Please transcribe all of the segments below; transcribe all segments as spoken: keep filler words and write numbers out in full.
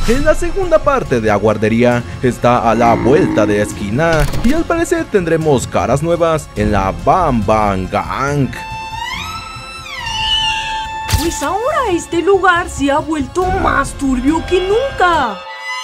En la segunda parte de Aguardería está a la vuelta de la esquina y al parecer tendremos caras nuevas en la Bam Bam Gang. Pues ahora este lugar se ha vuelto más turbio que nunca.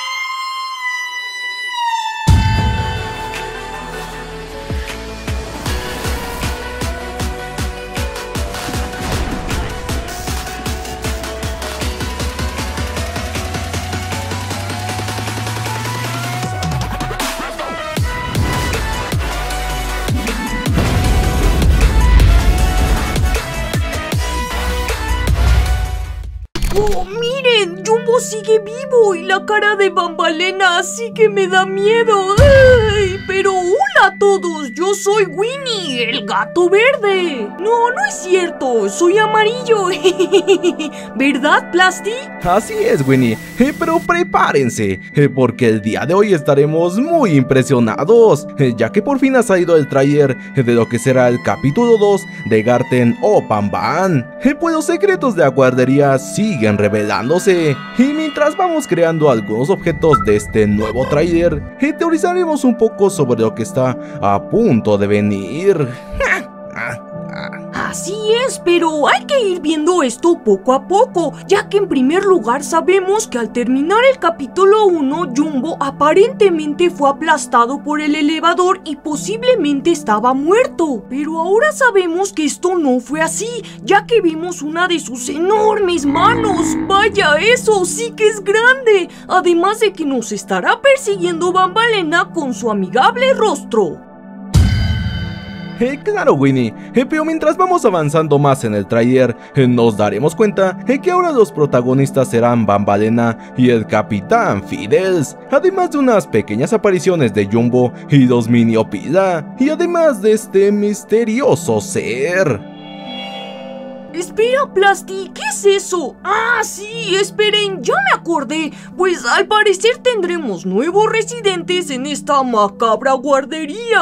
¡Oh, miren! Jumbo sigue vivo y la cara de Bambalena sí que me da miedo. ¡Ay! Pero hola a todos, yo soy Winnie, el gato verde. No, no es cierto, soy amarillo. ¿Verdad, Plasti? Así es, Winnie, eh, pero prepárense, eh, porque el día de hoy estaremos muy impresionados, eh, ya que por fin ha salido el tráiler eh, de lo que será el capítulo dos de Garten o Banban. Eh, pues los secretos de Aguardería siguen revelándose, y mientras vamos creando algunos objetos de este nuevo tráiler, eh, teorizaremos un poco sobre lo que está a punto de venir. Así es, pero hay que ir viendo esto poco a poco, ya que en primer lugar sabemos que al terminar el capítulo uno, Jumbo aparentemente fue aplastado por el elevador y posiblemente estaba muerto. Pero ahora sabemos que esto no fue así, ya que vimos una de sus enormes manos. ¡Vaya, eso sí que es grande! Además de que nos estará persiguiendo Bambalena con su amigable rostro. Eh, claro, Winnie, eh, pero mientras vamos avanzando más en el tráiler, eh, nos daremos cuenta eh, que ahora los protagonistas serán Bambalena y el Capitán Fiddles, además de unas pequeñas apariciones de Jumbo y los Miniopida, y además de este misterioso ser. Espera, Plasti, ¿qué es eso? Ah, sí, esperen, ya me acordé. Pues al parecer tendremos nuevos residentes en esta macabra guardería.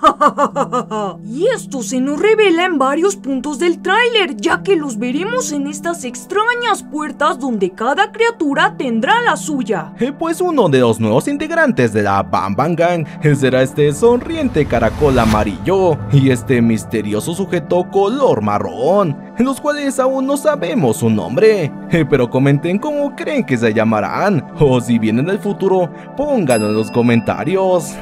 Y esto se nos revela en varios puntos del tráiler, ya que los veremos en estas extrañas puertas donde cada criatura tendrá la suya. Eh, pues uno de los nuevos integrantes de la Bam Bam Gang eh, será este sonriente caracol amarillo y este misterioso sujeto color marrón, los cuales aún no sabemos su nombre, eh, pero comenten cómo creen que se llamarán, o si vienen del futuro, pónganlo en los comentarios.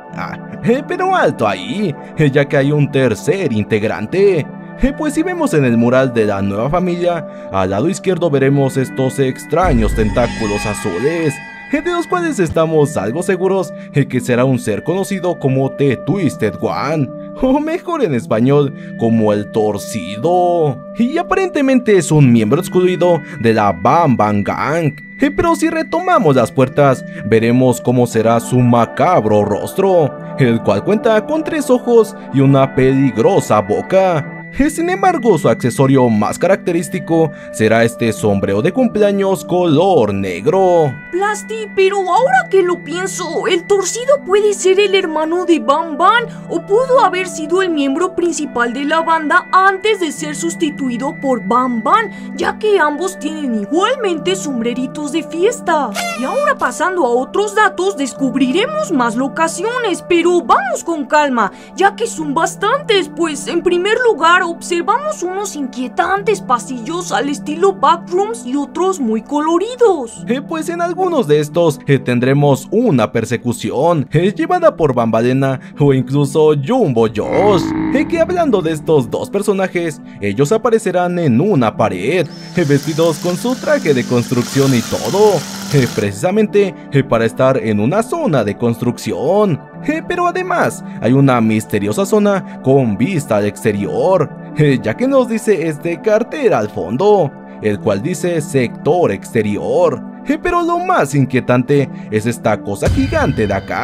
eh, pero alto ahí, eh, ya que hay un tercer integrante. Eh, pues si vemos en el mural de la nueva familia, al lado izquierdo veremos estos extraños tentáculos azules, de los cuales estamos algo seguros eh, que será un ser conocido como The Twisted One, o mejor en español, como el Torcido, y aparentemente es un miembro excluido de la Bam Bam Gang. Eh, pero si retomamos las puertas, veremos cómo será su macabro rostro, el cual cuenta con tres ojos y una peligrosa boca. Sin embargo, su accesorio más característico será este sombrero de cumpleaños color negro. Plasti, pero ahora que lo pienso, el Torcido puede ser el hermano de Bam Bam o pudo haber sido el miembro principal de la banda antes de ser sustituido por Bam Bam, ya que ambos tienen igualmente sombreritos de fiesta. Y ahora pasando a otros datos, descubriremos más locaciones, pero vamos con calma, ya que son bastantes, pues en primer lugar observamos unos inquietantes pasillos al estilo backrooms y otros muy coloridos. Eh, pues en algunos de estos eh, tendremos una persecución eh, llevada por Bambalena o incluso Jumbo Josh, eh, que hablando de estos dos personajes, ellos aparecerán en una pared, eh, vestidos con su traje de construcción y todo, eh, precisamente eh, para estar en una zona de construcción. Eh, pero además hay una misteriosa zona con vista al exterior, eh, ya que nos dice este cartel al fondo, el cual dice sector exterior. Eh, pero lo más inquietante es esta cosa gigante de acá,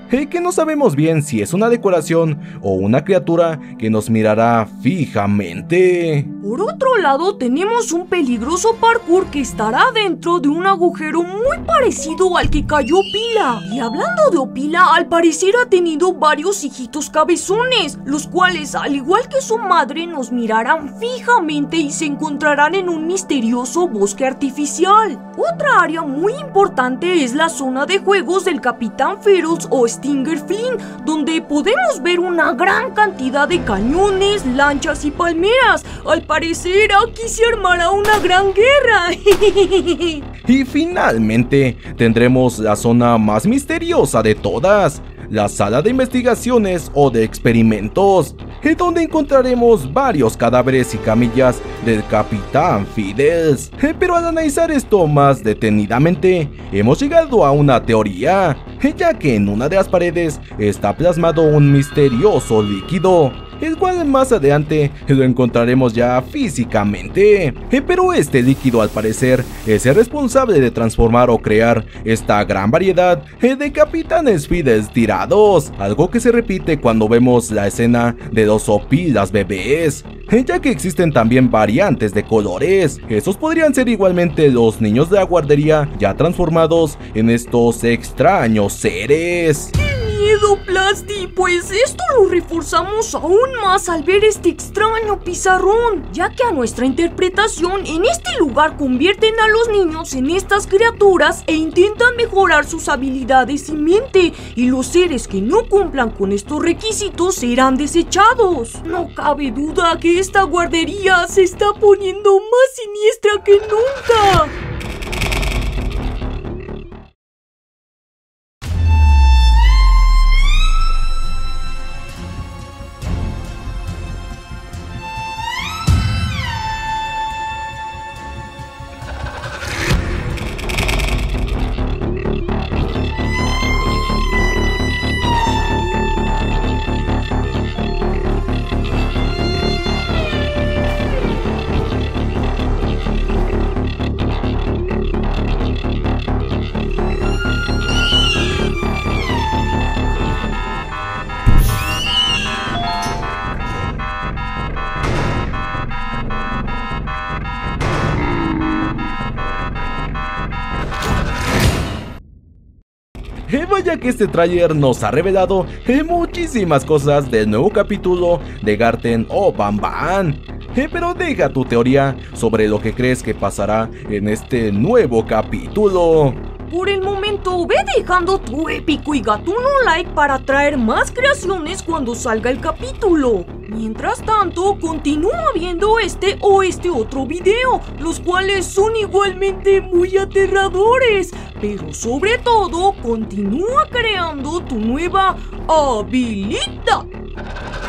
eh, que no sabemos bien si es una decoración o una criatura que nos mirará fijamente. Por otro lado, tenemos un peligroso parkour que estará dentro de un agujero muy parecido al que cayó Opila. Y hablando de Opila, al parecer ha tenido varios hijitos cabezones, los cuales, al igual que su madre, nos mirarán fijamente y se encontrarán en un misterioso bosque artificial. Otra área muy importante es la zona de juegos del Capitán Feroz o Stinger Flynn, donde podemos ver una gran cantidad de cañones, lanchas y palmeras. Al parecer aquí se armará una gran guerra. Y finalmente tendremos la zona más misteriosa de todas, la sala de investigaciones o de experimentos, en donde encontraremos varios cadáveres y camillas del Capitán Fiddles. Pero al analizar esto más detenidamente, hemos llegado a una teoría, ya que en una de las paredes está plasmado un misterioso líquido, el cual más adelante lo encontraremos ya físicamente. Pero este líquido, al parecer, es el responsable de transformar o crear esta gran variedad de Capitanes Fiddles tirados, algo que se repite cuando vemos la escena de los Opilas bebés, ya que existen también variantes de colores. Esos podrían ser igualmente los niños de la guardería ya transformados en estos extraños seres. Miedo, Plasti, pues esto lo reforzamos aún más al ver este extraño pizarrón, ya que a nuestra interpretación en este lugar convierten a los niños en estas criaturas e intentan mejorar sus habilidades y mente, y los seres que no cumplan con estos requisitos serán desechados. No cabe duda que esta guardería se está poniendo más siniestra que nunca. Eh, vaya que este tráiler nos ha revelado eh, muchísimas cosas del nuevo capítulo de Garten o Banban. Eh, pero deja tu teoría sobre lo que crees que pasará en este nuevo capítulo. Por el momento, ve dejando tu épico y gatuno like para traer más creaciones cuando salga el capítulo. Mientras tanto, continúa viendo este o este otro video, los cuales son igualmente muy aterradores. Pero sobre todo, continúa creando tu nueva habilidad.